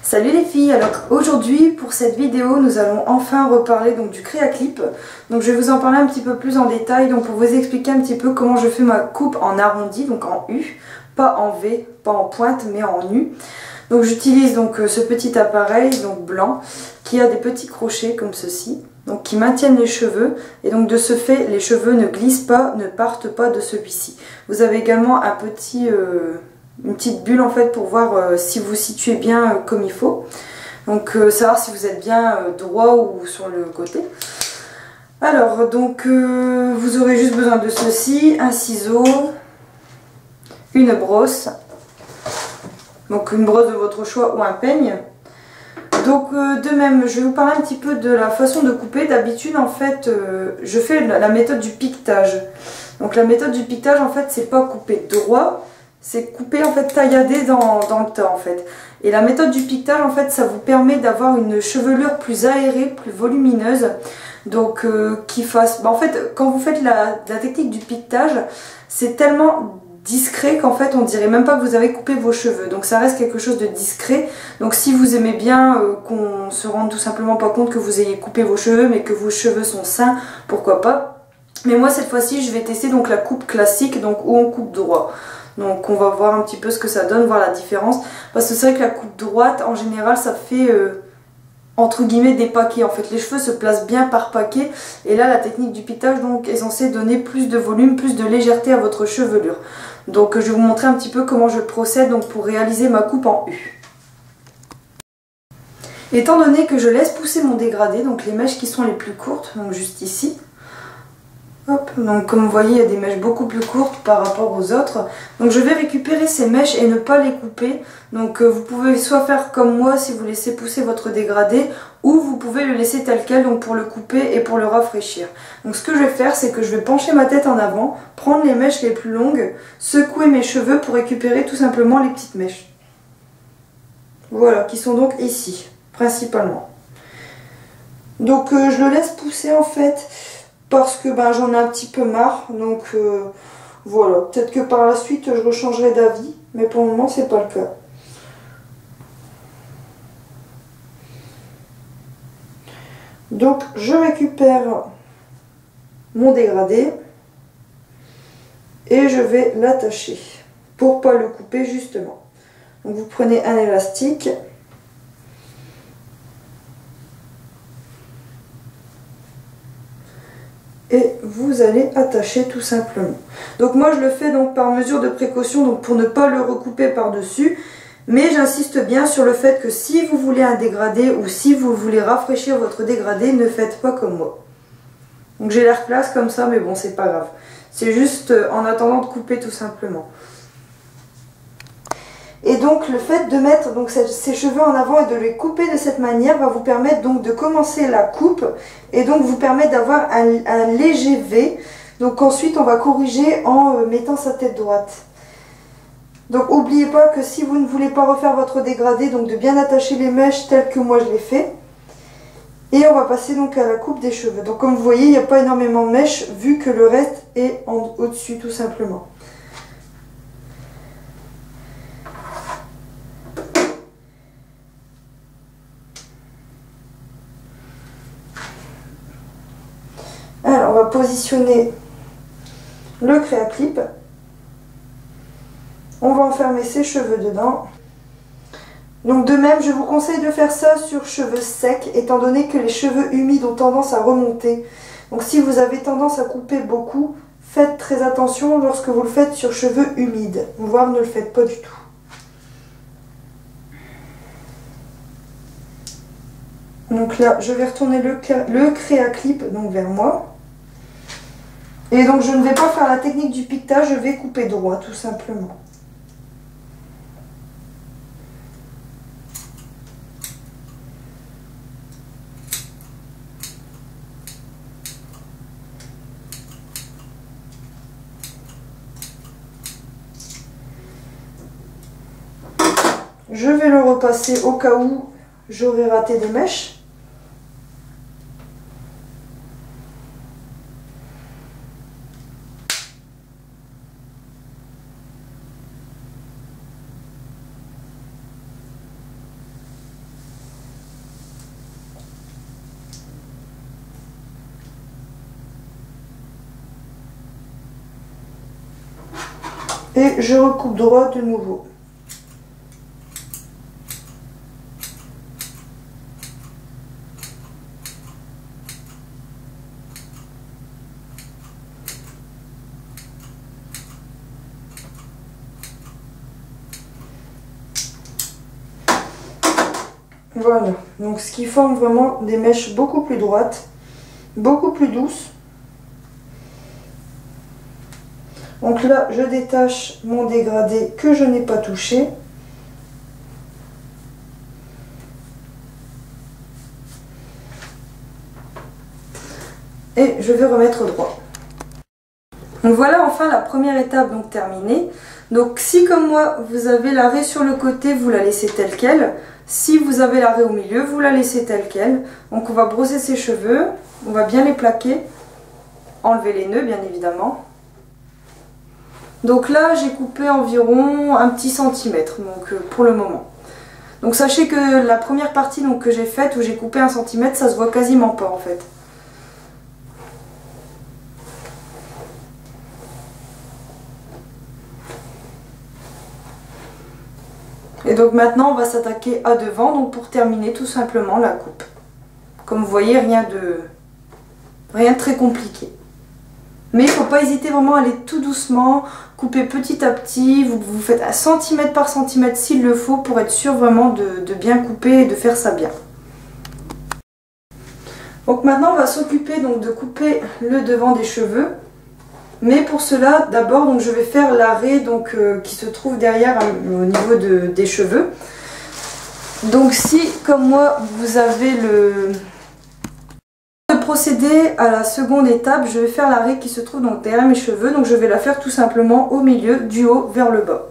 Salut les filles, alors aujourd'hui pour cette vidéo nous allons enfin reparler donc du Créaclip. Donc je vais vous en parler un petit peu plus en détail donc pour vous expliquer un petit peu comment je fais ma coupe en arrondi, donc en U, pas en V, pas en pointe mais en U. Donc j'utilise donc ce petit appareil donc blanc qui a des petits crochets comme ceci, donc qui maintiennent les cheveux et donc de ce fait les cheveux ne glissent pas, ne partent pas de celui-ci. Vous avez également un petit... une petite bulle en fait pour voir si vous situez bien comme il faut. Donc savoir si vous êtes bien droit ou sur le côté. Alors donc vous aurez juste besoin de ceci, un ciseau, une brosse. Donc une brosse de votre choix ou un peigne. Donc de même je vais vous parler un petit peu de la façon de couper. D'habitude en fait je fais la méthode du piquetage. Donc la méthode du piquetage en fait c'est pas couper droit, c'est couper en fait tailladé dans le tas en fait. Et la méthode du piquetage en fait ça vous permet d'avoir une chevelure plus aérée, plus volumineuse. Donc qui fasse... en fait quand vous faites la technique du piquetage c'est tellement discret qu'en fait on dirait même pas que vous avez coupé vos cheveux. Donc ça reste quelque chose de discret. Donc si vous aimez bien qu'on se rende tout simplement pas compte que vous ayez coupé vos cheveux mais que vos cheveux sont sains, pourquoi pas. Mais moi cette fois-ci je vais tester donc la coupe classique, donc où on coupe droit. Donc on va voir un petit peu ce que ça donne, voir la différence. Parce que c'est vrai que la coupe droite, en général, ça fait entre guillemets des paquets. En fait, les cheveux se placent bien par paquet. Et là, la technique du piquetage donc, est censée donner plus de volume, plus de légèreté à votre chevelure. Donc je vais vous montrer un petit peu comment je procède donc, pour réaliser ma coupe en U. Étant donné que je laisse pousser mon dégradé, donc les mèches qui sont les plus courtes, donc juste ici. Hop, donc comme vous voyez il y a des mèches beaucoup plus courtes par rapport aux autres. Donc je vais récupérer ces mèches et ne pas les couper. Donc vous pouvez soit faire comme moi si vous laissez pousser votre dégradé, ou vous pouvez le laisser tel quel donc pour le couper et pour le rafraîchir. Donc ce que je vais faire c'est que je vais pencher ma tête en avant, prendre les mèches les plus longues, secouer mes cheveux pour récupérer tout simplement les petites mèches. Voilà, qui sont donc ici principalement. Donc je le laisse pousser en fait. Parce que j'en ai un petit peu marre, donc voilà, peut-être que par la suite je rechangerai d'avis, mais pour le moment c'est pas le cas. Donc je récupère mon dégradé et je vais l'attacher pour pas le couper justement. Donc vous prenez un élastique. Et vous allez attacher tout simplement. Donc moi je le fais donc par mesure de précaution, donc pour ne pas le recouper par-dessus. Mais j'insiste bien sur le fait que si vous voulez un dégradé ou si vous voulez rafraîchir votre dégradé, ne faites pas comme moi. Donc j'ai l'air classe comme ça, mais bon c'est pas grave. C'est juste en attendant de couper tout simplement. Et donc le fait de mettre donc, ces cheveux en avant et de les couper de cette manière va vous permettre donc de commencer la coupe et donc vous permettre d'avoir un léger V. Donc ensuite on va corriger en mettant sa tête droite. Donc n'oubliez pas que si vous ne voulez pas refaire votre dégradé, donc de bien attacher les mèches telles que moi je l'ai fait. Et on va passer donc à la coupe des cheveux. Donc comme vous voyez il n'y a pas énormément de mèches vu que le reste est au-dessus tout simplement. Alors, on va positionner le Créaclip. On va enfermer ses cheveux dedans. Donc de même, je vous conseille de faire ça sur cheveux secs, étant donné que les cheveux humides ont tendance à remonter. Donc si vous avez tendance à couper beaucoup, faites très attention lorsque vous le faites sur cheveux humides, voire ne le faites pas du tout. Donc là, je vais retourner le Créaclip donc vers moi. Et donc je ne vais pas faire la technique du piquetage, je vais couper droit tout simplement. Je vais le repasser au cas où j'aurais raté des mèches. Et je recoupe droit de nouveau. Voilà, donc ce qui forme vraiment des mèches beaucoup plus droites, beaucoup plus douces. Donc là, je détache mon dégradé que je n'ai pas touché. Et je vais remettre droit. Donc voilà enfin la première étape donc terminée. Donc si comme moi vous avez l'arrêt sur le côté, vous la laissez telle quelle. Si vous avez l'arrêt au milieu, vous la laissez telle quelle. Donc on va brosser ses cheveux, on va bien les plaquer, enlever les nœuds bien évidemment. Donc là j'ai coupé environ un petit centimètre donc, pour le moment. Donc sachez que la première partie donc, que j'ai faite où j'ai coupé 1 centimètre, ça se voit quasiment pas en fait. Et donc maintenant on va s'attaquer à devant donc pour terminer tout simplement la coupe. Comme vous voyez, rien de très compliqué. Mais il ne faut pas hésiter vraiment à aller tout doucement, couper petit à petit, vous faites à centimètre par centimètre s'il le faut pour être sûr vraiment de bien couper et de faire ça bien. Donc maintenant on va s'occuper donc de couper le devant des cheveux. Mais pour cela, d'abord, donc je vais faire l'arrêt donc qui se trouve derrière au niveau des cheveux. Donc si, comme moi, vous avez le procédé à la seconde étape, je vais faire l'arrêt qui se trouve donc derrière mes cheveux. Donc je vais la faire tout simplement au milieu, du haut vers le bas.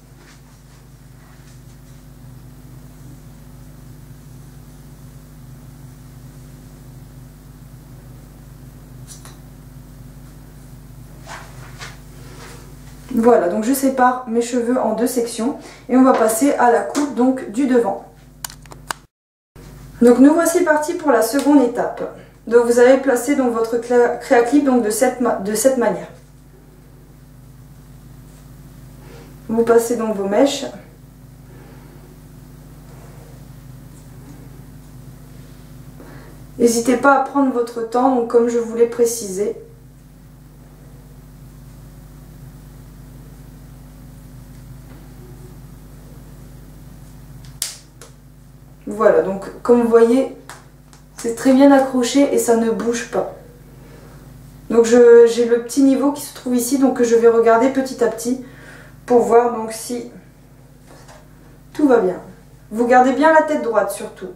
Voilà, donc je sépare mes cheveux en deux sections et on va passer à la coupe donc du devant. Donc nous voici partis pour la seconde étape. Donc vous allez placer donc votre créaclip donc de cette manière. Vous passez donc vos mèches. N'hésitez pas à prendre votre temps, donc comme je vous l'ai précisé. Voilà, donc comme vous voyez, c'est très bien accroché et ça ne bouge pas. Donc j'ai le petit niveau qui se trouve ici, donc que je vais regarder petit à petit pour voir donc si tout va bien. Vous gardez bien la tête droite surtout.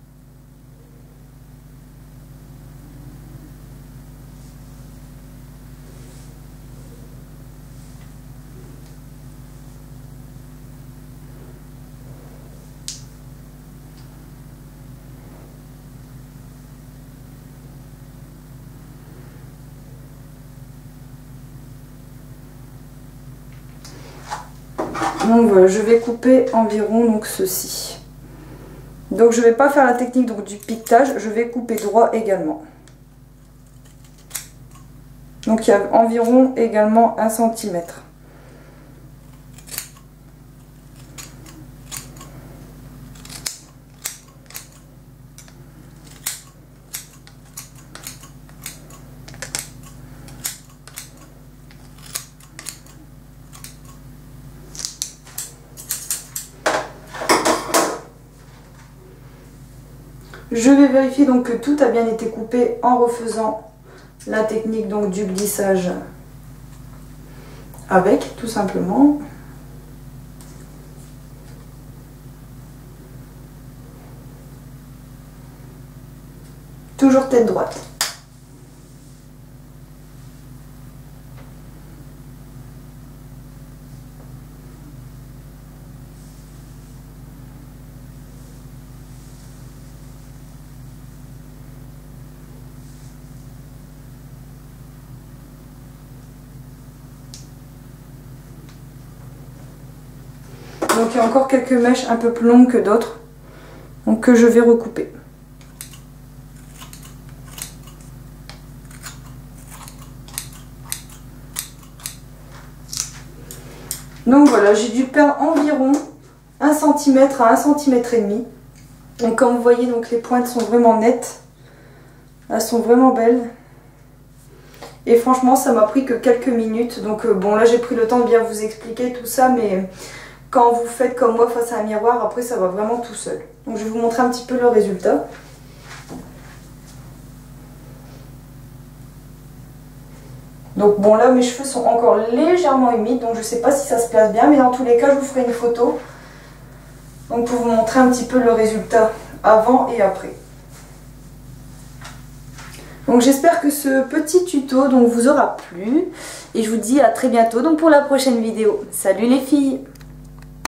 Donc voilà, je vais couper environ donc ceci. Donc je ne vais pas faire la technique donc, du piquetage, je vais couper droit également. Donc il y a environ également 1 centimètre. Je vais vérifier donc que tout a bien été coupé en refaisant la technique donc du glissage avec, tout simplement. Toujours tête droite. Donc il y a encore quelques mèches un peu plus longues que d'autres, donc que je vais recouper. Donc voilà, j'ai dû perdre environ 1 cm à 1 cm et demi. Donc comme vous voyez, donc les pointes sont vraiment nettes. Elles sont vraiment belles. Et franchement, ça m'a pris que quelques minutes. Donc bon, là j'ai pris le temps de bien vous expliquer tout ça, mais quand vous faites comme moi face à un miroir, après ça va vraiment tout seul. Donc je vais vous montrer un petit peu le résultat. Donc bon, là mes cheveux sont encore légèrement humides, donc je sais pas si ça se place bien, mais dans tous les cas je vous ferai une photo. Donc pour vous montrer un petit peu le résultat avant et après. Donc j'espère que ce petit tuto donc, vous aura plu. Et je vous dis à très bientôt donc, pour la prochaine vidéo. Salut les filles!